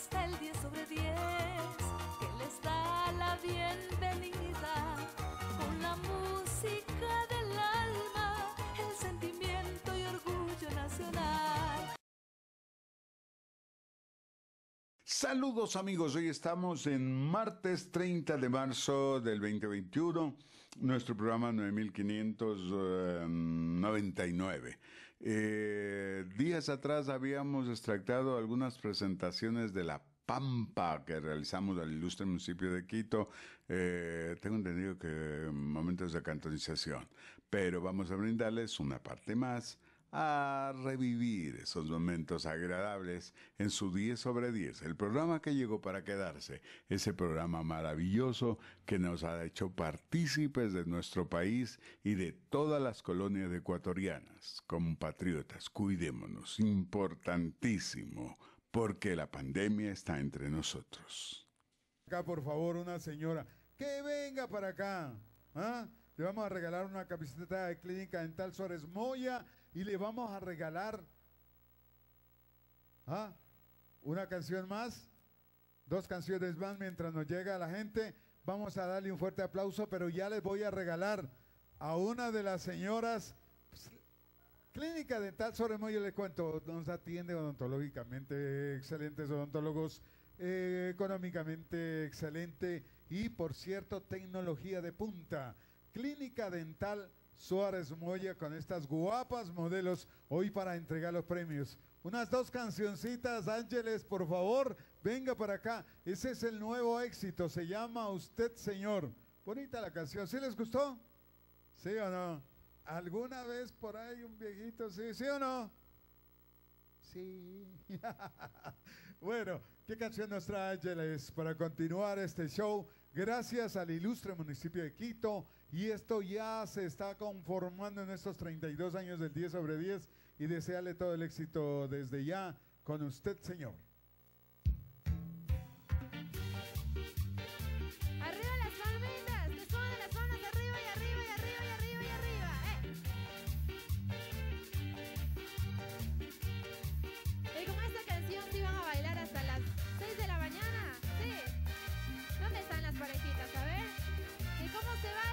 está el 10 sobre 10, que les da la bienvenida con la música del alma, el sentimiento y orgullo nacional. Saludos amigos, hoy estamos en martes 30 de marzo del 2021, nuestro programa 9599. Días atrás habíamos extractado algunas presentaciones de La Pampa que realizamos al ilustre municipio de Quito. Tengo entendido que momentos de cantonización, pero vamos a brindarles una parte más a revivir esos momentos agradables en su 10 sobre 10, el programa que llegó para quedarse, ese programa maravilloso que nos ha hecho partícipes de nuestro país y de todas las colonias ecuatorianas. Compatriotas, cuidémonos, importantísimo, porque la pandemia está entre nosotros. Acá, por favor, una señora, que venga para acá, ¿ah? Le vamos a regalar una camiseta de Clínica Dental Suárez Moya y le vamos a regalar una canción más, 2 canciones más mientras nos llega la gente. Vamos a darle un fuerte aplauso, pero ya les voy a regalar a una de las señoras. Pues, Clínica Dental Suárez Moya, les cuento, nos atiende odontológicamente excelentes odontólogos, económicamente excelente y, por cierto, tecnología de punta. Clínica Dental Suárez Moya con estas guapas modelos hoy para entregar los premios. Unas 2 cancioncitas, Ángeles, por favor, venga para acá. Ese es el nuevo éxito, se llama Usted Señor. Bonita la canción, ¿sí les gustó? ¿Sí o no? ¿Alguna vez por ahí un viejito, sí o no? Sí. Bueno, ¿qué canción nos trae Ángeles para continuar este show? Gracias al ilustre municipio de Quito, y esto ya se está conformando en estos 32 años del 10 sobre 10 y desearle todo el éxito desde ya con Usted Señor. Arriba las palmitas, que suenan las manos arriba y arriba y arriba y arriba y arriba. Y con esta canción sí van a bailar hasta las 6 de la mañana. Sí. ¿Dónde están las parejitas? A ver. ¿Y cómo se baila?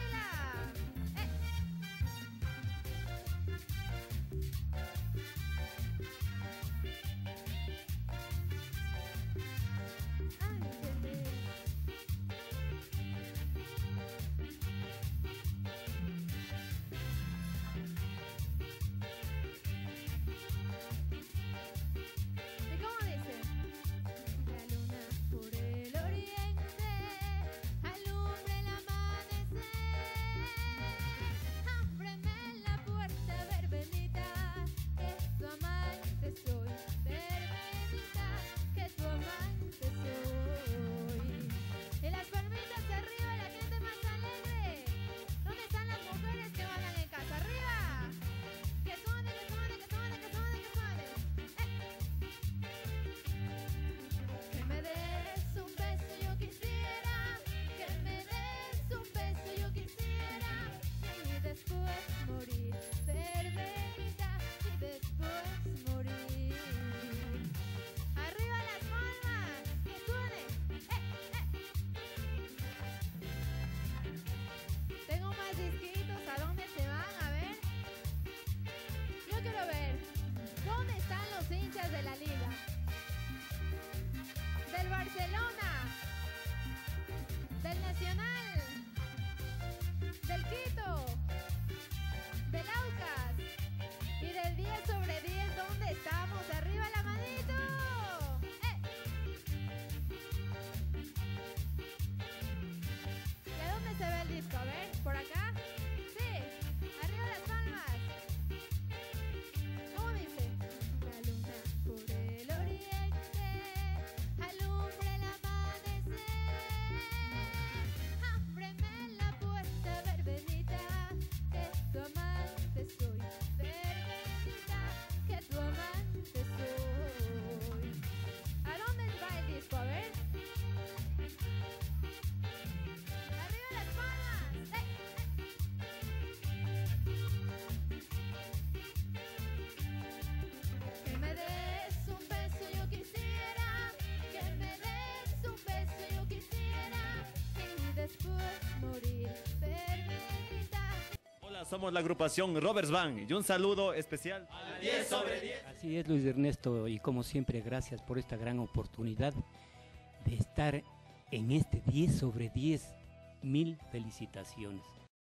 somos la agrupación Roberts Band y un saludo especial al 10 sobre 10. Así es, Luis Ernesto, y como siempre, gracias por esta gran oportunidad de estar en este 10 sobre 10. Mil felicitaciones.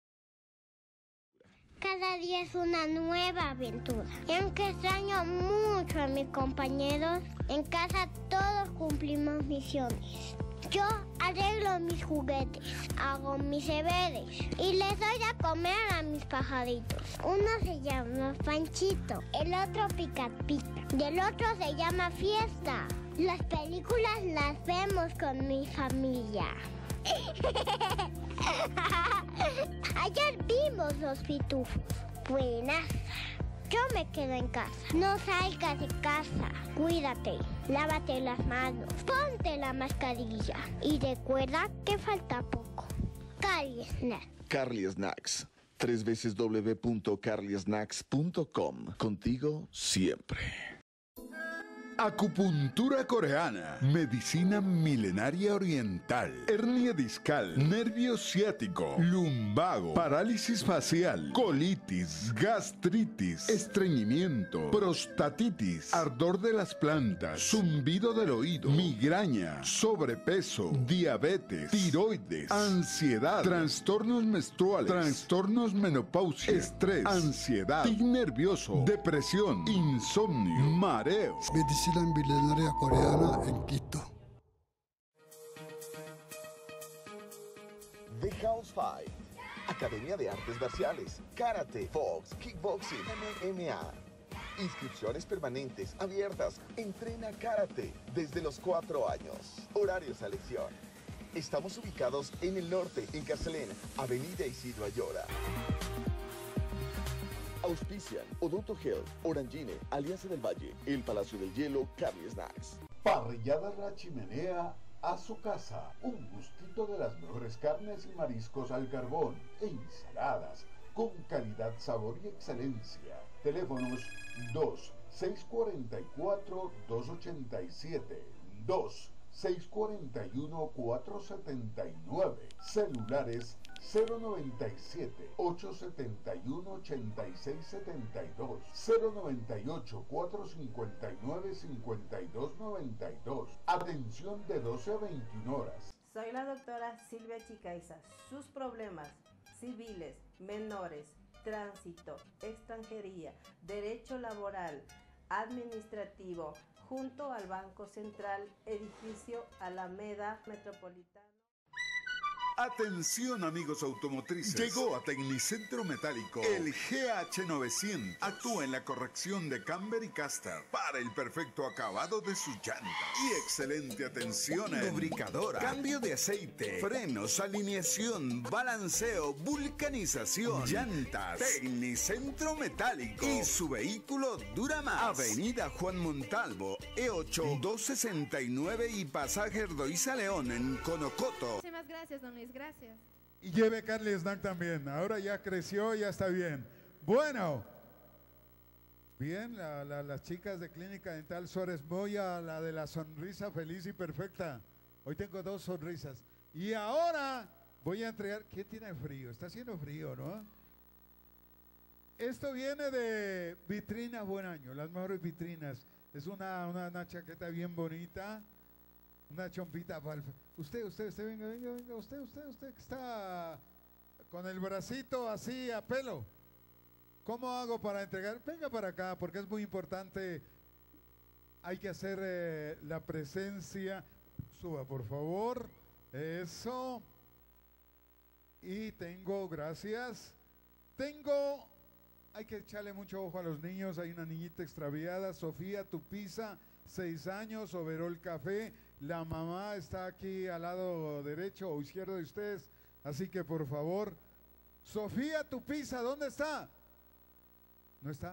Cada día es una nueva aventura. Y aunque extraño mucho a mis compañeros, en casa todos cumplimos misiones. Yo arreglo mis juguetes, hago mis deberes y les doy a comer a mis pajaritos. Uno se llama Panchito, el otro Pica Pica y el otro se llama Fiesta. Las películas las vemos con mi familia. Ayer vimos los pitufos. Buenas. Yo me quedo en casa. No salgas de casa. Cuídate. Lávate las manos. Ponte la mascarilla. Y recuerda que falta poco. Carly Snacks. Carly Snacks. www.carlysnacks.com. Contigo siempre. Acupuntura coreana, medicina milenaria oriental, hernia discal, nervio ciático, lumbago, parálisis facial, colitis, gastritis, estreñimiento, prostatitis, ardor de las plantas, zumbido del oído, migraña, sobrepeso, diabetes, tiroides, ansiedad, trastornos menstruales, trastornos menopausia, estrés, ansiedad, tic nervioso, depresión, insomnio, mareo. Medicina milenaria coreana en Quito. The House Fight. Academia de Artes Marciales, Karate, Box, Kickboxing, MMA. Inscripciones permanentes, abiertas. Entrena Karate desde los 4 años. Horarios a elección. Estamos ubicados en el norte, en Carcelén, Avenida Isidro Ayora. Auspician Odonto Health, Orangine, Alianza del Valle, El Palacio del Hielo, Carly Snacks. Parrillada La Chimenea a su casa. Un gustito de las mejores carnes y mariscos al carbón e ensaladas con calidad, sabor y excelencia. Teléfonos 2-644-287, 2-641-479, celulares 097-871-8672, 098-459-5292. Atención de 12 a 21 horas. Soy la doctora Silvia Chicaiza. Sus problemas civiles, menores, tránsito, extranjería, derecho laboral, administrativo, junto al Banco Central, edificio Alameda Metropolitano. Atención amigos automotrices, llegó a Tecnicentro Metálico el GH900. Actúa en la corrección de camber y caster para el perfecto acabado de sus llantas y excelente atención en lubricadora, cambio de aceite, frenos, alineación, balanceo, vulcanización, llantas. Tecnicentro Metálico y su vehículo dura más. Avenida Juan Montalvo, E8 269 y Pasaje Erdoiza León en Conocoto. Muchísimas gracias, don Luis, gracias. Y lleve Carly Snack también. Ahora ya creció, ya está bien. Bueno, bien, las chicas de Clínica Dental Suárez Moya, la de la sonrisa feliz y perfecta. Hoy tengo 2 sonrisas. Y ahora voy a entregar. ¿Quién tiene frío? Está haciendo frío, ¿no? Esto viene de Vitrinas Buen Año, las mejores vitrinas. Es una chaqueta bien bonita. Una chompita para usted, venga, usted que está con el bracito así a pelo. ¿Cómo hago para entregar? Venga para acá, porque es muy importante. Hay que hacer la presencia. Suba, por favor. Eso. Y gracias. Hay que echarle mucho ojo a los niños. Hay una niñita extraviada, Sofía Tupiza, 6 años, overol café. La mamá está aquí al lado derecho o izquierdo de ustedes, así que por favor, Sofía Tupiza, ¿dónde está? ¿No está?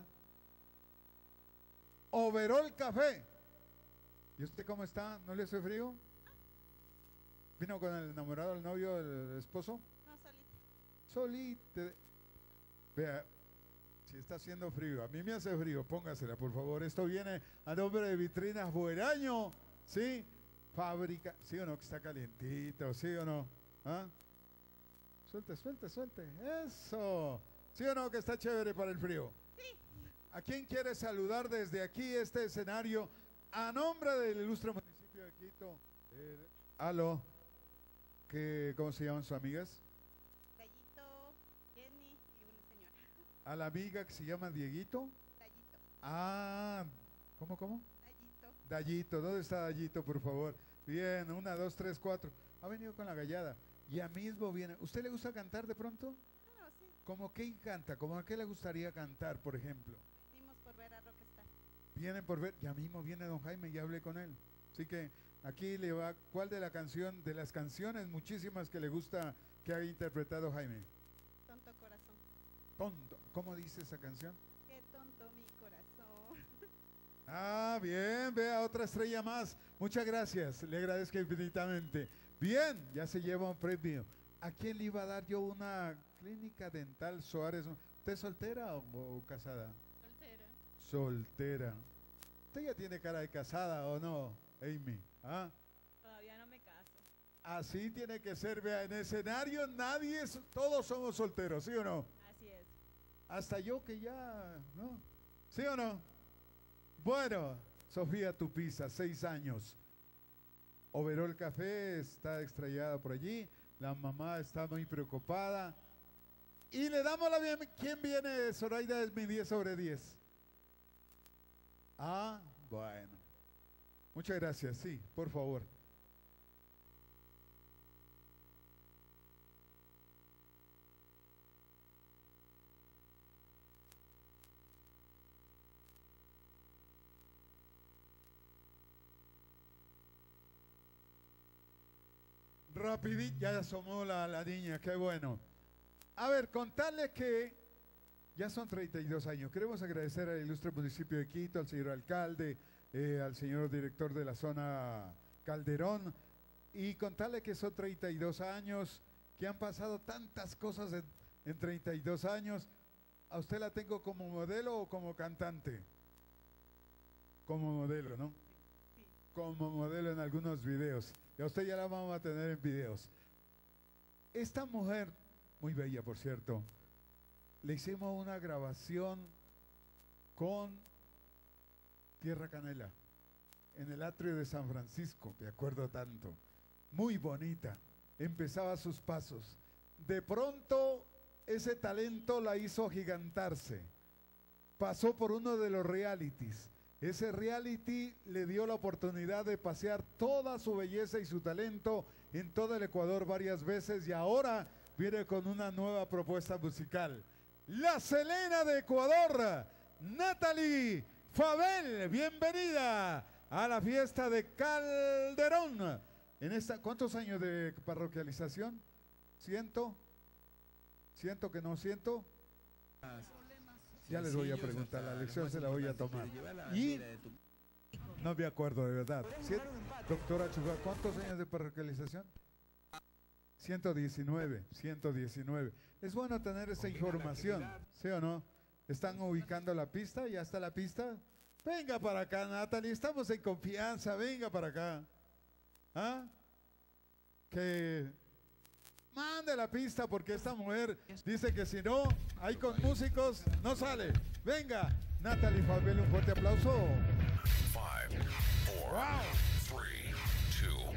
Overol café. ¿Y usted cómo está? ¿No le hace frío? ¿Vino con el enamorado, el novio, el esposo? No, solita. Solita. Vea, si está haciendo frío, a mí me hace frío, póngasela por favor. Esto viene a nombre de Vitrinas Buen Año, ¿sí? Fábrica, ¿sí o no? Que está calientito, ¿sí o no? ¿Ah? Suelte. Eso. ¿Sí o no que está chévere para el frío? Sí. ¿A quién quiere saludar desde aquí este escenario a nombre del ilustre municipio de Quito? Aló. ¿Cómo se llaman sus amigas? Dayito, Jenny y una señora. ¿A la amiga que se llama Dieguito? Dayito. Ah, ¿cómo? Dayito. Dayito, ¿dónde está Dayito, por favor? Bien, 1, 2, 3, 4. Ha venido con la gallada. Ya mismo viene. ¿Usted le gusta cantar de pronto? Claro, sí. ¿Cómo qué canta? ¿Cómo a qué le gustaría cantar, por ejemplo? Venimos por ver a Rockstar. Vienen por ver. Ya mismo viene don Jaime, ya hablé con él. Así que aquí le va. ¿Cuál de las canciones muchísimas que le gusta que haya interpretado Jaime? Tonto corazón. Tonto. ¿Cómo dice esa canción? Qué tonto mi corazón. Ah, bien, vea, otra estrella más. Muchas gracias, le agradezco infinitamente. Bien, ya se lleva un premio. ¿A quién le iba a dar yo una clínica dental Suárez? ¿Usted es soltera o casada? Soltera. Soltera. ¿Usted ya tiene cara de casada o no, Amy? ¿Ah? Todavía no me caso. Así tiene que ser, vea, en escenario todos somos solteros, ¿sí o no? Así es. Hasta yo que ya, ¿no? ¿Sí o no? Bueno, Sofía Tupiza, 6 años. Overol Café está extraviada por allí. La mamá está muy preocupada. Y le damos la bienvenida. ¿Quién viene? Zoraida es mi 10 sobre 10. Ah, bueno. Muchas gracias. Sí, por favor. Rapidito, ya asomó la niña, qué bueno. A ver, contarle que ya son 32 años. Queremos agradecer al ilustre municipio de Quito, al señor alcalde, al señor director de la zona Calderón, y contarle que son 32 años, que han pasado tantas cosas en 32 años. ¿A usted la tengo como modelo o como cantante? Como modelo, ¿no? Sí. Como modelo en algunos videos. Y a usted ya la vamos a tener en videos. Esta mujer, muy bella por cierto, le hicimos una grabación con Tierra Canela en el atrio de San Francisco, me acuerdo tanto. Muy bonita, empezaba sus pasos. De pronto ese talento la hizo agigantarse. Pasó por uno de los realities. Ese reality le dio la oportunidad de pasear toda su belleza y su talento en todo el Ecuador varias veces y ahora viene con una nueva propuesta musical. La Selena de Ecuador, Natalie Fabel, bienvenida a la fiesta de Calderón. ¿Cuántos años de parroquialización? ¿100? ¿100 que no 100? Ya les voy a preguntar, la lección se la voy a tomar. Y no me acuerdo de verdad. Doctora Chuga, ¿cuántos años de parroquialización? 119, 119. Es bueno tener esa información, ¿sí o no? ¿Están ubicando la pista? ¿Ya está la pista? Venga para acá, Natalie, estamos en confianza, venga para acá. ¿Ah? Que mande la pista porque esta mujer dice que si no, hay con músicos, no sale. Venga, Natalie Fabel, un fuerte aplauso. 5, 4, Wow. 3, 2,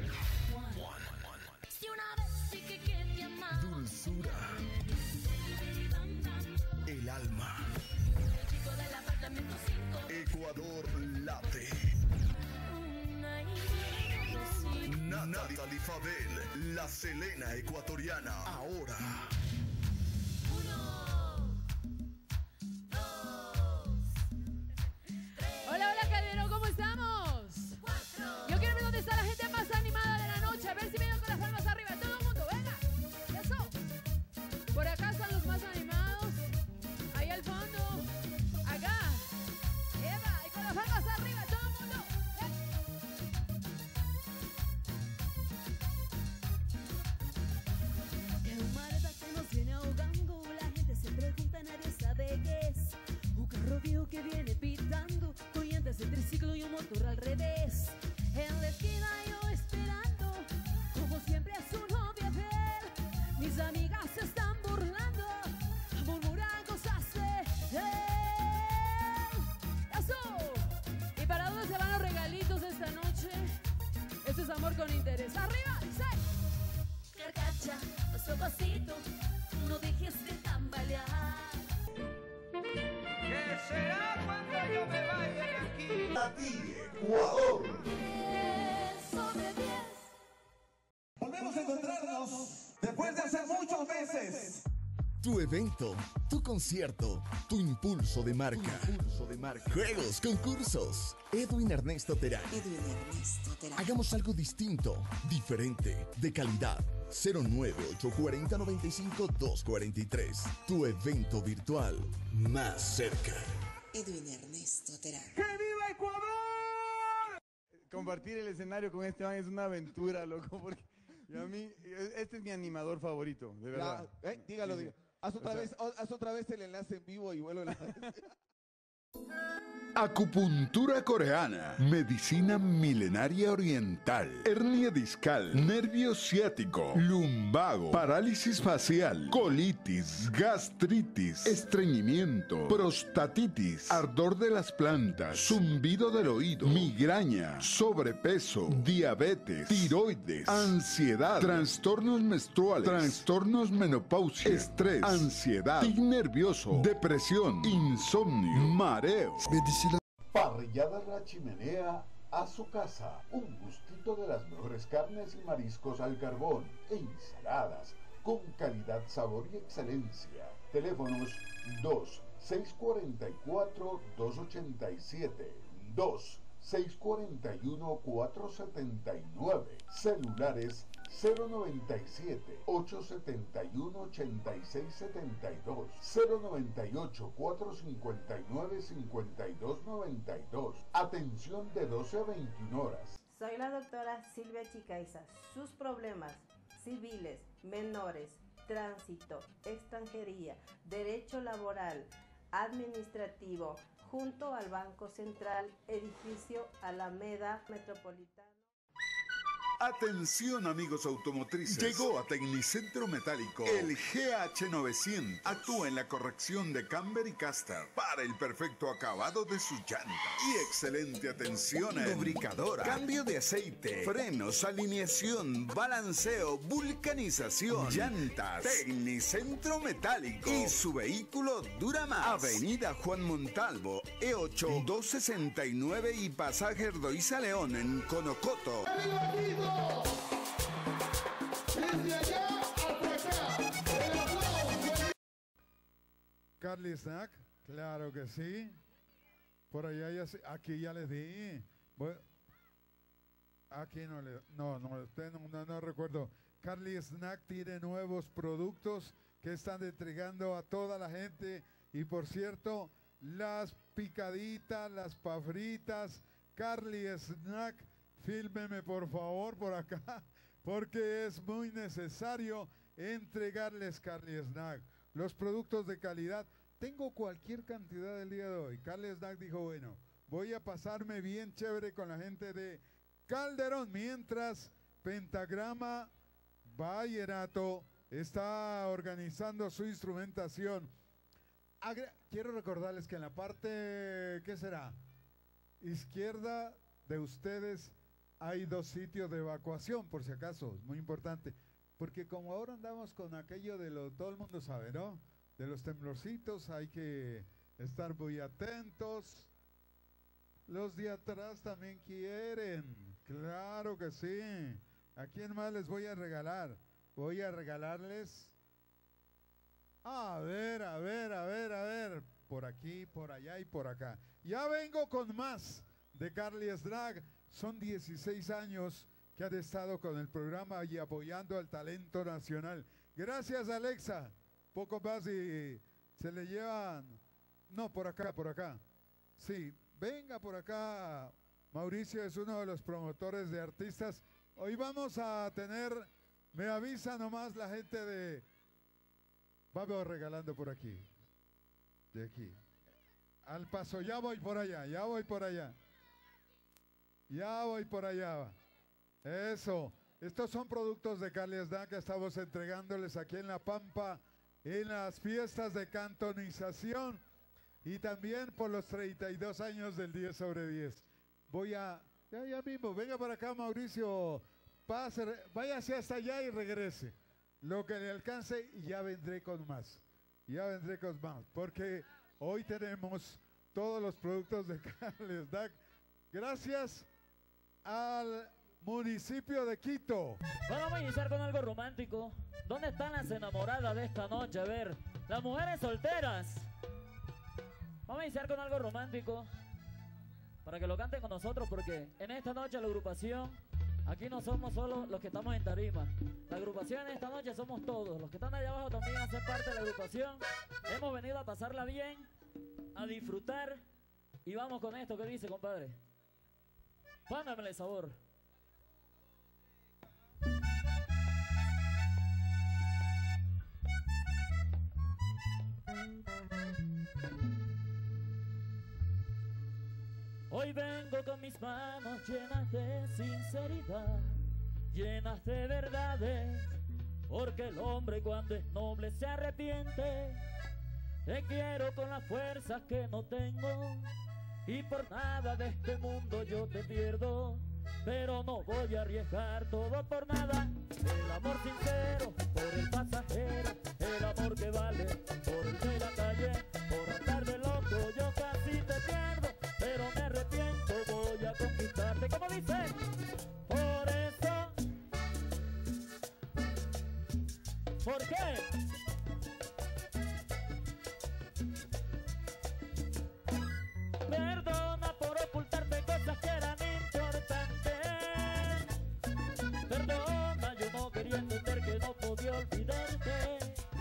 1. Dulzura. El alma. Ecuador late. Natalie Fabel, la Selena ecuatoriana. Ahora. 1, 2, 3. Hola, hola, Calderón, ¿cómo estamos? 4. Yo quiero ver dónde está la gente más animada de la noche. A ver si vienen con las palmas arriba. Todo el mundo, venga. Eso. Por acá están los más animados. Ahí al fondo. Acá. Eva, y con las palmas arriba, todo el mundo. Es un maleta que nos viene ahogando. La gente se pregunta, nadie sabe qué es. Un carro viejo que viene pitando, corrientes de triciclo y un motor al revés. En la esquina yo esperando, como siempre a su novia ver. Mis amigas se están burlando, murmuran con con interés. Arriba, dice. Carcacha, paso a pasito, no dejes de tambalear. ¿Qué será cuando yo me vaya de aquí? A ti, Ecuador. 10 sobre 10. Volvemos a encontrarnos después de hace muchos meses. Tu evento, tu concierto, tu impulso de marca. Juegos, concursos. Edwin Ernesto Terán. Hagamos algo distinto, diferente, de calidad. 09840-95-243. Tu evento virtual más cerca. Edwin Ernesto Terán. ¡Que viva Ecuador! Compartir el escenario con este man es una aventura, loco, porque y a mí, este es mi animador favorito, de verdad. Dígalo, dígalo. Haz otra vez el enlace en vivo y vuelvo a Acupuntura coreana, medicina milenaria oriental, hernia discal, nervio ciático, lumbago, parálisis facial, colitis, gastritis, estreñimiento, prostatitis, ardor de las plantas, zumbido del oído, migraña, sobrepeso, diabetes, tiroides, ansiedad, trastornos menstruales, trastornos menopausia, estrés, ansiedad, tic nervioso, depresión, insomnio, mareo. Parrillada La Chimenea a su casa. Un gustito de las mejores carnes y mariscos al carbón e ensaladas con calidad, sabor y excelencia. Teléfonos 2-644-287, 2-641-479, celulares 097-871-8672, 098-459-5292. Atención de 12 a 21 horas. Soy la doctora Silvia Chicaiza. Sus problemas civiles, menores, tránsito, extranjería, derecho laboral, administrativo, junto al Banco Central, edificio Alameda Metropolitano. Atención amigos automotrices, llegó a Tecnicentro Metálico el GH900. Actúa en la corrección de camber y caster para el perfecto acabado de sus llantas y excelente atención en lubricadora, cambio de aceite, frenos, alineación, balanceo, vulcanización, llantas. Tecnicentro Metálico y su vehículo dura más. Avenida Juan Montalvo, E8 269 y pasaje Erdoiza León en Conocoto. Carly Snack, claro que sí. Por allá ya aquí ya les di. Aquí no le, usted no recuerdo. Carly Snack tiene nuevos productos que están entregando a toda la gente. Y por cierto, las picaditas, las pafritas, Carly Snack, fílmeme por favor por acá, porque es muy necesario entregarles Carly Snack, los productos de calidad. Tengo cualquier cantidad el día de hoy. Carly Snack dijo, bueno, voy a pasarme bien chévere con la gente de Calderón, mientras Pentagrama Vallenato está organizando su instrumentación. Quiero recordarles que en la parte, ¿qué será? Izquierda de ustedes hay 2 sitios de evacuación, por si acaso, es muy importante, porque como ahora andamos con aquello de todo el mundo sabe, ¿no? De los temblorcitos, hay que estar muy atentos. Los de atrás también quieren, claro que sí. ¿A quién más les voy a regalar? Voy a regalarles, a ver, por aquí, por allá y por acá. Ya vengo con más de Carly Snack. Son 16 años que han estado con el programa y apoyando al talento nacional. Gracias, Alexa. Poco más y se le llevan. No, por acá. Sí, venga por acá. Mauricio es uno de los promotores de artistas. Hoy vamos a tener, me avisa nomás la gente de... Vamos regalando por aquí. De aquí. Al paso, ya voy por allá. Eso. Estos son productos de Carly Snack que estamos entregándoles aquí en La Pampa en las fiestas de cantonización y también por los 32 años del 10 sobre 10. Ya mismo, venga para acá Mauricio, váyase hasta allá y regrese. Lo que le alcance y ya vendré con más. Ya vendré con más. Porque hoy tenemos todos los productos de Carles Nax. Gracias al municipio de Quito. Bueno, vamos a iniciar con algo romántico. ¿Dónde están las enamoradas de esta noche? A ver, las mujeres solteras. Vamos a iniciar con algo romántico para que lo canten con nosotros, porque en esta noche la agrupación, aquí no somos solo los que estamos en tarima. La agrupación en esta noche somos todos. Los que están allá abajo también hacen parte de la agrupación. Hemos venido a pasarla bien, a disfrutar. Y vamos con esto. ¿Qué dice, compadre? Póngamele sabor. Hoy vengo con mis manos llenas de sinceridad, llenas de verdades, porque el hombre cuando es noble se arrepiente. Te quiero con las fuerzas que no tengo, y por nada de este mundo yo te pierdo, pero no voy a arriesgar todo por nada. El amor sincero por el pasajero, el amor que vale por el de la calle. Por andar de loco yo casi te pierdo, pero me arrepiento, voy a conquistarte. ¿Cómo dice? Por eso. ¿Por qué? Perdona por ocultarte cosas que eran importantes. Perdona, yo no quería entender que no podía olvidarte.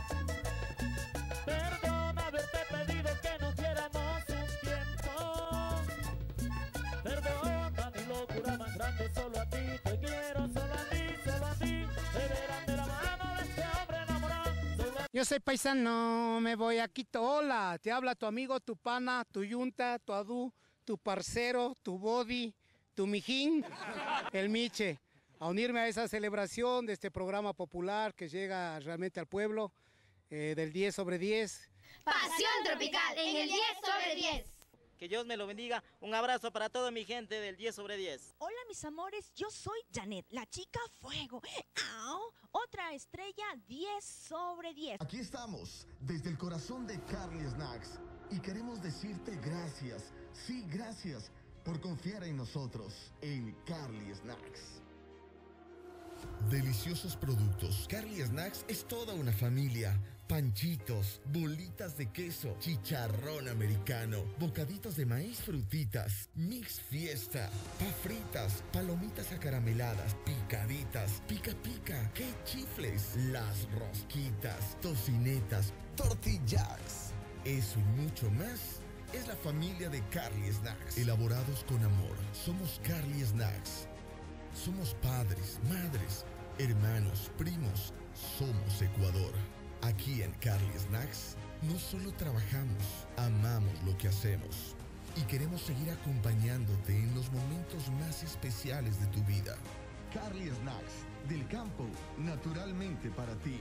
Perdona haberte pedido que nos diéramos un tiempo. Perdona mi locura más grande, solo a ti te quiero, solo a ti, solo a ti. Beberán de la mano de este hombre enamorado. Yo soy paisano, me voy a Quito. Hola, te habla tu amigo, tu pana, tu yunta, tu adu, tu parcero, tu body, tu mijín, el Miche, a unirme a esa celebración de este programa popular que llega realmente al pueblo, del 10 sobre 10. Pasión Tropical en el 10 sobre 10. Que Dios me lo bendiga. Un abrazo para toda mi gente del 10 sobre 10. Hola mis amores, yo soy Janet, la chica fuego. ¡Au! Otra estrella 10 sobre 10. Aquí estamos, desde el corazón de Carles Nax, y queremos decirte gracias, sí, gracias, por confiar en nosotros, en Carles Nax. Deliciosos productos. Carles Nax es toda una familia. Panchitos, bolitas de queso, chicharrón americano, bocaditos de maíz, frutitas, mix fiesta, fritas, palomitas acarameladas, picaditas, pica pica, qué chifles, las rosquitas, tocinetas, tortillax. Eso y mucho más es la familia de Carles Nax. Elaborados con amor, somos Carles Nax. Somos padres, madres, hermanos, primos, somos Ecuador. Aquí en Carles Nax no solo trabajamos, amamos lo que hacemos y queremos seguir acompañándote en los momentos más especiales de tu vida. Carles Nax, del campo, naturalmente para ti.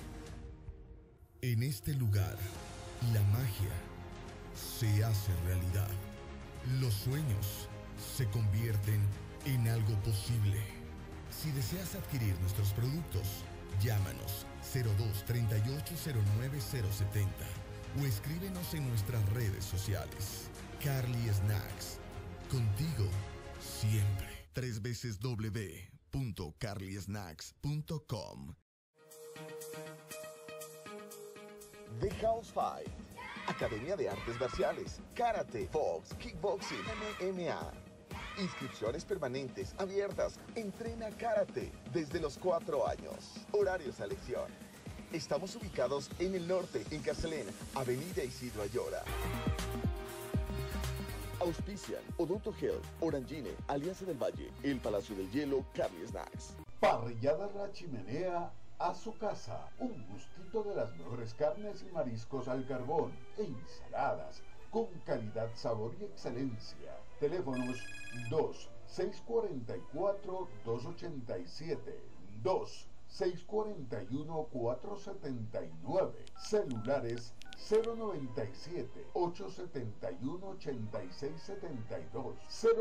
En este lugar, la magia se hace realidad. Los sueños se convierten en algo posible. Si deseas adquirir nuestros productos, llámanos 02 38 09 070 o escríbenos en nuestras redes sociales. Carles Nax, contigo siempre. 3 veces www.carliesnax.com. The House 5, Academia de Artes Marciales, Karate, Box, Kickboxing, MMA. Inscripciones permanentes, abiertas. Entrena Karate desde los 4 años. Horarios a elección. Estamos ubicados en el norte, en Carcelén, Avenida Isidro Ayora. Auspician Odonto Health, Orangine, Alianza del Valle, El Palacio del Hielo, Carles Nax. Parrillada La Chimenea a su casa. Un gustito de las mejores carnes y mariscos al carbón e ensaladas con calidad, sabor y excelencia. Teléfonos 2-644-287, 641-479. Celulares 097-871-8672,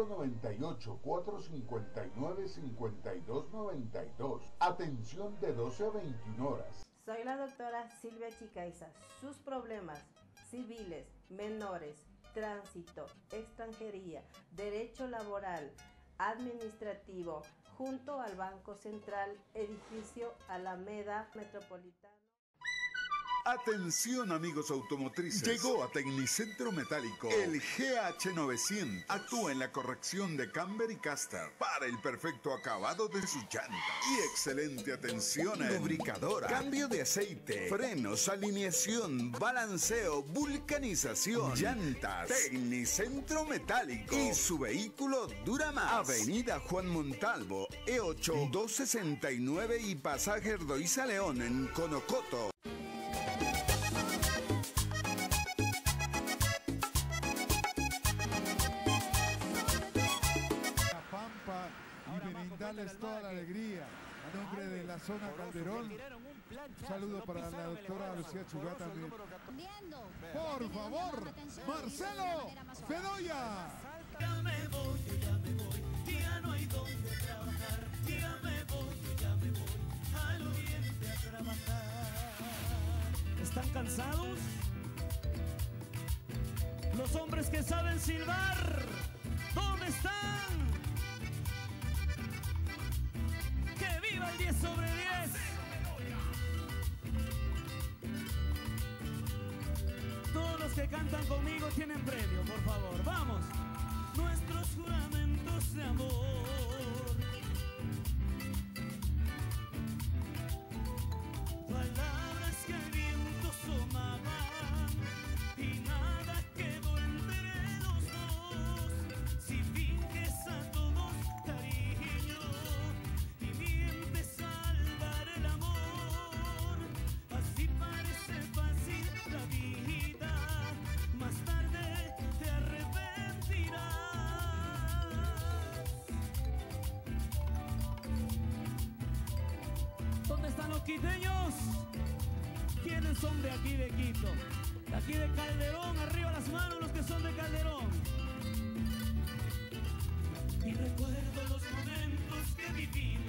098-459-5292. Atención de 12 a 21 horas. Soy la doctora Silvia Chicaiza. Sus problemas civiles, menores, tránsito, extranjería, derecho laboral, administrativo, junto al Banco Central, edificio Alameda Metropolitano. Atención amigos automotrices, llegó a Tecnicentro Metálico el GH900. Actúa en la corrección de camber y caster para el perfecto acabado de sus llantas y excelente atención en lubricadora, cambio de aceite, frenos, alineación, balanceo, vulcanización, llantas. Tecnicentro Metálico y su vehículo dura más. Avenida Juan Montalvo, E8 269 y Pasaje Erdoiza León en Conocoto. Brindarles toda la alegría a nombre de la zona Calderón. Un saludo para la doctora Lucía Chugá también. Por favor, Marcelo Bedoya. Ya me voy, ya no hay donde trabajar. Ya me voy al oriente a trabajar. ¿Están cansados? Los hombres que saben silbar, ¿dónde están? ¡Que viva el 10 sobre 10! Todos los que cantan conmigo tienen premio, por favor, vamos. Nuestros juramentos de amor, palabras que el viento somaban y nada quedó entre los dos. Si finges a todos cariño y mientes al dar el amor, así parece fácil la vida, más tarde te arrepentirás. ¿Dónde están los quiteños? ¿Quiénes son de aquí de Quito? De aquí de Calderón, arriba las manos los que son de Calderón. Y recuerdo los momentos que viví